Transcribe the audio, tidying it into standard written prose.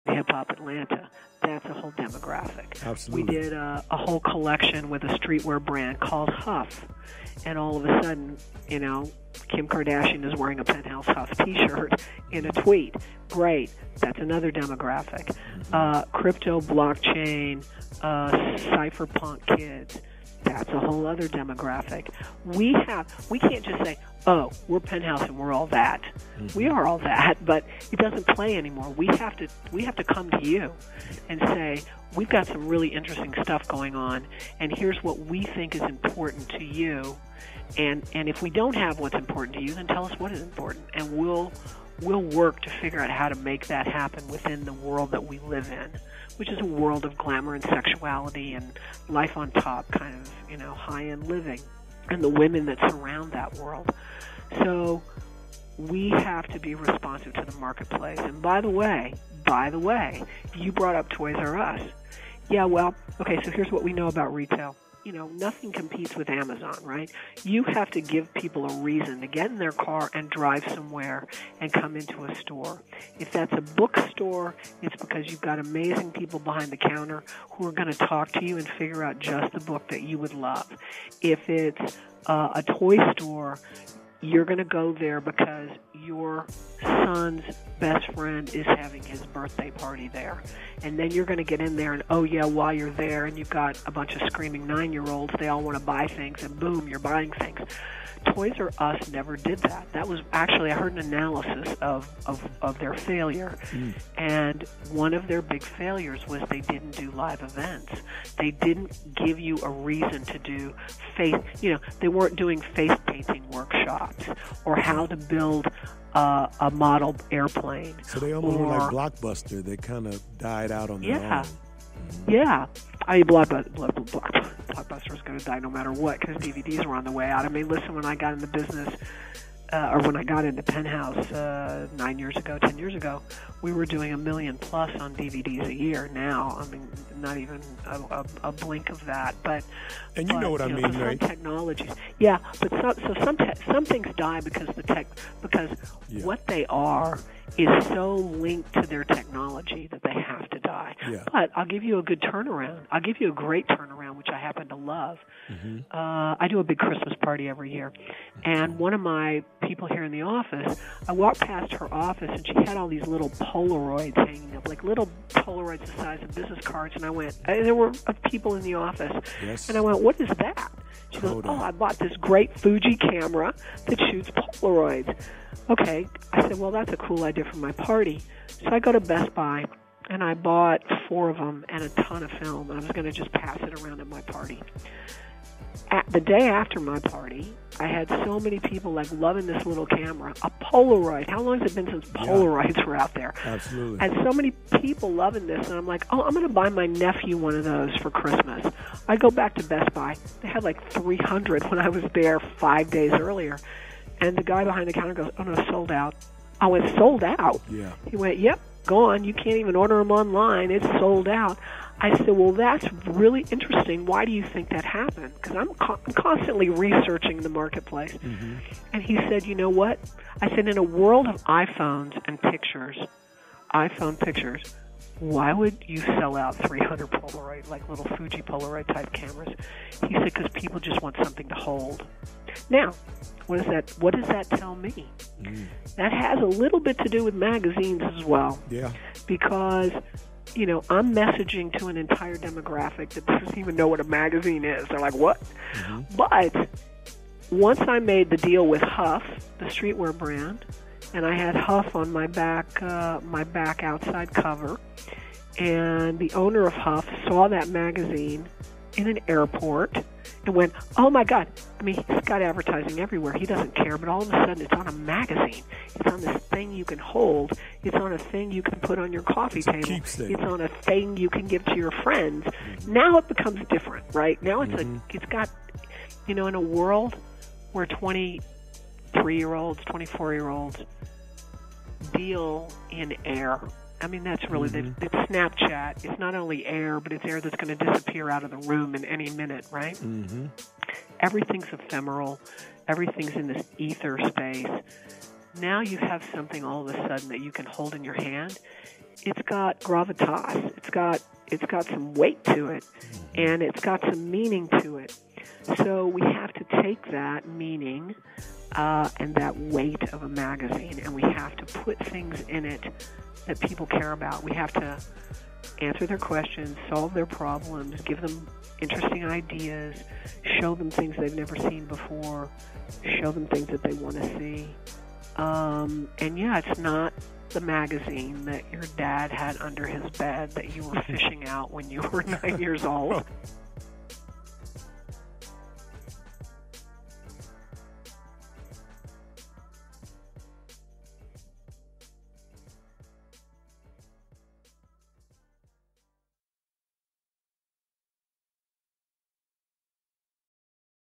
Hip Hop Atlanta. That's a whole demographic. Absolutely. We did a whole collection with a streetwear brand called Huff. And all of a sudden, Kim Kardashian is wearing a Penthouse Huff T-shirt in a tweet. Great. That's another demographic. Crypto, blockchain, cypherpunk kids. That's a whole other demographic. We can't just say, oh, we're Penthouse and we're all that. We are all that, but it doesn't play anymore. We have to come to you and say, we've got some really interesting stuff going on, and here's what we think is important to you. And if we don't have what's important to you, then tell us what is important, and we'll work to figure out how to make that happen within the world that we live in, which is a world of glamour and sexuality and life on top, kind of, high-end living, and the women that surround that world. So we have to be responsive to the marketplace. And by the way, you brought up Toys R Us. Yeah, well, okay, so here's what we know about retail. Nothing competes with Amazon, right? You have to give people a reason to get in their car and drive somewhere and come into a store. If that's a bookstore, it's because you've got amazing people behind the counter who are going to talk to you and figure out just the book that you would love. If it's a toy store, you're going to go there because your son's best friend is having his birthday party there. And then you're going to get in there and, oh, yeah, while you're there and you've got a bunch of screaming 9-year-olds, they all want to buy things, and boom, you're buying things. Toys R Us never did that. That was actually, I heard an analysis of their failure. And one of their big failures was they didn't do live events. They didn't give you a reason to do they weren't doing face painting workshops or how to build a model airplane. So they almost were like Blockbuster. They kind of died out on their own. Yeah. I mean, Blockbuster was going to die no matter what because DVDs were on the way out. I mean, listen, when I got in the business, or when I got into Penthouse 10 years ago, we were doing 1 million plus on DVDs a year. Now, I mean, not even a blink of that. But you know what I mean, right? Some technologies, yeah. But some things die because what they are is so linked to their technology that they have to die. Yeah. But I'll give you a good turnaround. I'll give you a great turnaround, which I happen to love. I do a big Christmas party every year. And one of my people here in the office, I walked past her office, and she had all these little Polaroids hanging up, like little Polaroids the size of business cards. And I went, there were people in the office. Yes. And I went, what is that? She goes, I bought this great Fuji camera that shoots Polaroids. Okay. I said, well, that's a cool idea for my party. So I go to Best Buy, and I bought 4 of them and a ton of film, and I was going to just pass it around at my party. The day after my party, I had so many people loving this little camera, a Polaroid. How long has it been since Polaroids were out there? Absolutely. And so many people loving this, and I'm like, I'm going to buy my nephew one of those for Christmas. I go back to Best Buy. They had 300 when I was there 5 days earlier. And the guy behind the counter goes, oh, no, sold out. I went, sold out? Yeah. He went, yep, gone. You can't even order them online. It's sold out. I said, well, that's really interesting. Why do you think that happened? Because I'm constantly researching the marketplace. And he said, you know what? I said, in a world of iPhones and iPhone pictures, why would you sell out 300 Polaroid, little Fuji Polaroid type cameras? He said, because people just want something to hold. Now, what does that tell me? That has a little bit to do with magazines as well. Yeah. Because, I'm messaging to an entire demographic that doesn't even know what a magazine is. They're like, what? But once I made the deal with Huff, the streetwear brand, and I had Huff on my back outside cover, and the owner of Huff saw that magazine in an airport and went, oh my God. I mean, he's got advertising everywhere. He doesn't care, but all of a sudden it's on a magazine. It's on this thing you can hold. It's on a thing you can put on your coffee table. It's on a thing you can give to your friends. Now it becomes different, right? Now it's got, in a world where 23-year-olds, 24-year-olds deal in air. I mean, that's really it's Snapchat. It's not only air, but it's air that's going to disappear out of the room in any minute, right? Everything's ephemeral. Everything's in this ether space. Now you have something all of a sudden that you can hold in your hand, it's got gravitas. It's got some weight to it, and it's got some meaning to it. So we have to take that meaning and that weight of a magazine, and we have to put things in it that people care about. We have to answer their questions, solve their problems, give them interesting ideas, show them things they've never seen before, show them things that they want to see. And yeah, it's not the magazine that your dad had under his bed that you were fishing out when you were 9 years old.